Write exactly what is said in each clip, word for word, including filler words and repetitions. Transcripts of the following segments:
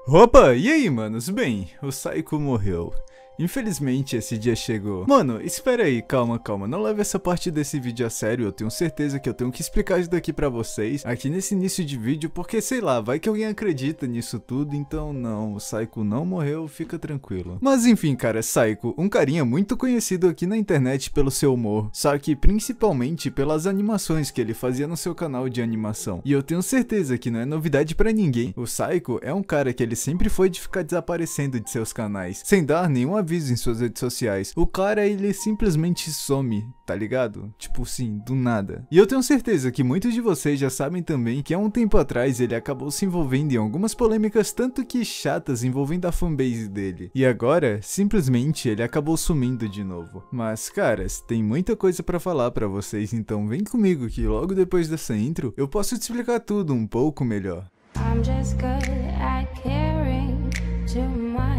Opa, e aí, manos? Bem, o Saiko morreu. Infelizmente esse dia chegou. Mano, espera aí, calma, calma, não leve essa parte desse vídeo a sério, eu tenho certeza que eu tenho que explicar isso daqui pra vocês aqui nesse início de vídeo, porque sei lá, vai que alguém acredita nisso tudo, então não, o Saiko não morreu, fica tranquilo. Mas enfim, cara, Saiko, um carinha muito conhecido aqui na internet pelo seu humor, só que principalmente pelas animações que ele fazia no seu canal de animação. E eu tenho certeza que não é novidade pra ninguém, o Saiko é um cara que ele sempre foi de ficar desaparecendo de seus canais, sem dar nenhum aviso em suas redes sociais. O cara, ele simplesmente some, tá ligado? Tipo assim, do nada. E eu tenho certeza que muitos de vocês já sabem também que há um tempo atrás ele acabou se envolvendo em algumas polêmicas tanto que chatas envolvendo a fanbase dele. E agora, simplesmente, ele acabou sumindo de novo. Mas, caras, tem muita coisa pra falar pra vocês, então vem comigo que logo depois dessa intro, eu posso te explicar tudo um pouco melhor. I'm just good at caring too much.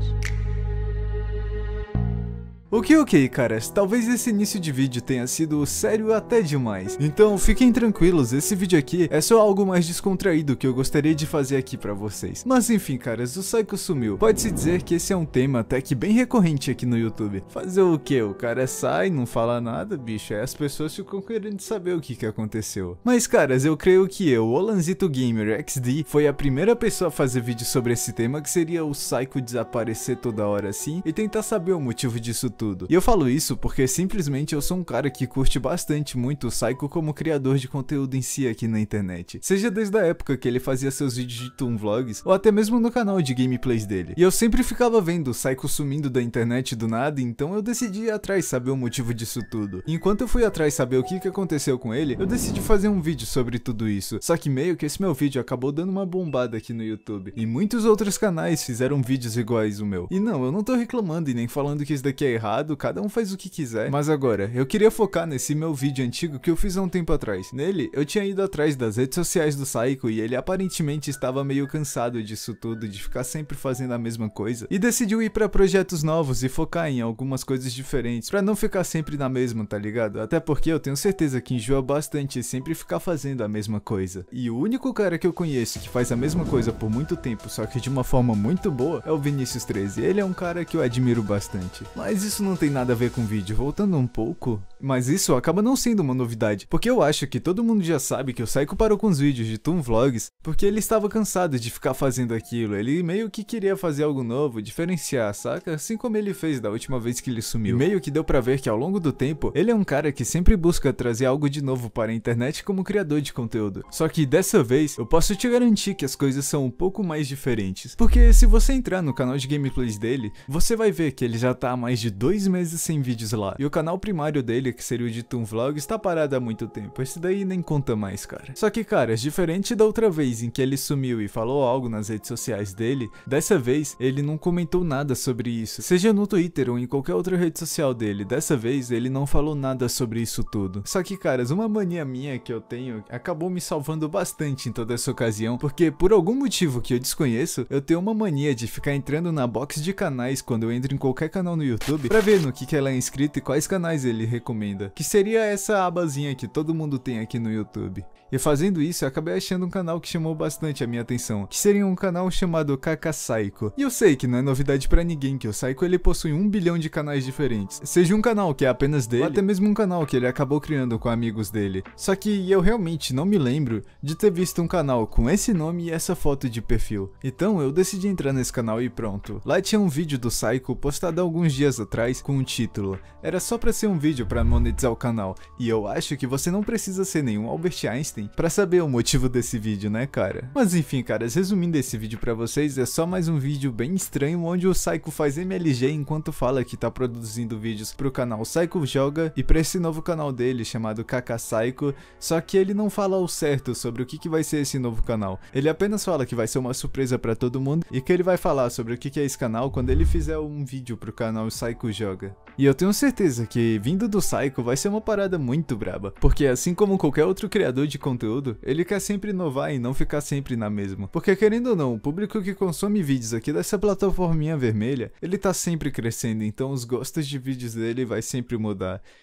Ok, ok, caras, talvez esse início de vídeo tenha sido sério até demais, então fiquem tranquilos, esse vídeo aqui é só algo mais descontraído que eu gostaria de fazer aqui pra vocês. Mas enfim, caras, o Saiko sumiu. Pode-se dizer que esse é um tema até que bem recorrente aqui no YouTube. Fazer o que? O cara sai, não fala nada, bicho, aí as pessoas ficam querendo saber o que que aconteceu. Mas, caras, eu creio que eu, o Olanzito Gamer X D, foi a primeira pessoa a fazer vídeo sobre esse tema, que seria o Saiko desaparecer toda hora assim, e tentar saber o motivo disso tudo. Tudo. E eu falo isso porque simplesmente eu sou um cara que curte bastante muito o Saiko como criador de conteúdo em si aqui na internet. Seja desde a época que ele fazia seus vídeos de Toon Vlogs, ou até mesmo no canal de gameplays dele. E eu sempre ficava vendo o Saiko sumindo da internet do nada, então eu decidi ir atrás saber o motivo disso tudo. E enquanto eu fui atrás saber o que, que aconteceu com ele, eu decidi fazer um vídeo sobre tudo isso. Só que meio que esse meu vídeo acabou dando uma bombada aqui no YouTube. E muitos outros canais fizeram vídeos iguais o meu. E não, eu não tô reclamando e nem falando que isso daqui é errado. Cada um faz o que quiser. Mas agora, eu queria focar nesse meu vídeo antigo que eu fiz há um tempo atrás. Nele, eu tinha ido atrás das redes sociais do Saiko e ele aparentemente estava meio cansado disso tudo, de ficar sempre fazendo a mesma coisa. E decidiu ir pra projetos novos e focar em algumas coisas diferentes, pra não ficar sempre na mesma, tá ligado? Até porque eu tenho certeza que enjoa bastante sempre ficar fazendo a mesma coisa. E o único cara que eu conheço que faz a mesma coisa por muito tempo, só que de uma forma muito boa, é o Vinicius treze. Ele é um cara que eu admiro bastante. Mas isso não tem nada a ver com o vídeo, voltando um pouco, mas isso acaba não sendo uma novidade, porque eu acho que todo mundo já sabe que o Saiko parou com os vídeos de Toon Vlogs, porque ele estava cansado de ficar fazendo aquilo, ele meio que queria fazer algo novo, diferenciar, saca? Assim como ele fez da última vez que ele sumiu. E meio que deu pra ver que ao longo do tempo, ele é um cara que sempre busca trazer algo de novo para a internet como criador de conteúdo. Só que dessa vez, eu posso te garantir que as coisas são um pouco mais diferentes, porque se você entrar no canal de gameplays dele, você vai ver que ele já tá há mais de dois meses sem vídeos lá. E o canal primário dele, que seria o de Toon Vlogs, tá parado há muito tempo. Esse daí nem conta mais, cara. Só que, cara, diferente da outra vez em que ele sumiu e falou algo nas redes sociais dele, dessa vez ele não comentou nada sobre isso. Seja no Twitter ou em qualquer outra rede social dele, dessa vez ele não falou nada sobre isso tudo. Só que, caras, uma mania minha que eu tenho acabou me salvando bastante em toda essa ocasião, porque por algum motivo que eu desconheço, eu tenho uma mania de ficar entrando na box de canais quando eu entro em qualquer canal no YouTube, pra ver no que que ela é inscrita e quais canais ele recomenda, que seria essa abazinha que todo mundo tem aqui no YouTube. E fazendo isso, eu acabei achando um canal que chamou bastante a minha atenção, que seria um canal chamado Kaka Saiko. E eu sei que não é novidade pra ninguém que o Saiko ele possui um bilhão de canais diferentes, seja um canal que é apenas dele, ou até mesmo um canal que ele acabou criando com amigos dele. Só que eu realmente não me lembro de ter visto um canal com esse nome e essa foto de perfil. Então eu decidi entrar nesse canal e pronto. Lá tinha um vídeo do Saiko postado há alguns dias atrás com um título. Era só pra ser um vídeo pra monetizar o canal. E eu acho que você não precisa ser nenhum Albert Einstein pra saber o motivo desse vídeo, né, cara? Mas enfim, caras, resumindo esse vídeo pra vocês, é só mais um vídeo bem estranho onde o Saiko faz M L G enquanto fala que tá produzindo vídeos pro canal Saiko Joga e pra esse novo canal dele chamado Kaka Saiko, só que ele não fala ao certo sobre o que que vai ser esse novo canal. Ele apenas fala que vai ser uma surpresa pra todo mundo e que ele vai falar sobre o que que é esse canal quando ele fizer um vídeo pro canal Saiko Joga. E eu tenho certeza que vindo do Saiko vai ser uma parada muito braba, porque assim como qualquer outro criador de conteúdo, ele quer sempre inovar e não ficar sempre na mesma. Porque querendo ou não, o público que consome vídeos aqui dessa plataforminha vermelha, ele tá sempre crescendo, então os gostos de vídeos dele vai sempre mudar.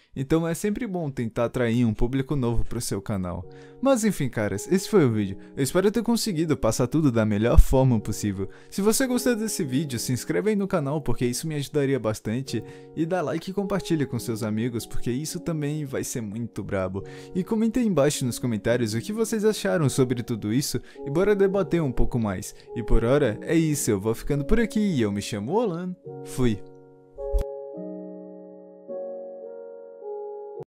então é sempre bom tentar atrair um público novo pro seu canal. Mas enfim, caras, esse foi o vídeo. Eu espero ter conseguido passar tudo da melhor forma possível. Se você gostou desse vídeo, se inscreve aí no canal porque isso me ajudaria bastante, e dá like e compartilha com seus amigos porque isso também vai ser muito brabo. E comente aí embaixo nos comentários o que vocês acharam sobre tudo isso e bora debater um pouco mais. E por hora é isso, eu vou ficando por aqui e eu me chamo Olan. Fui.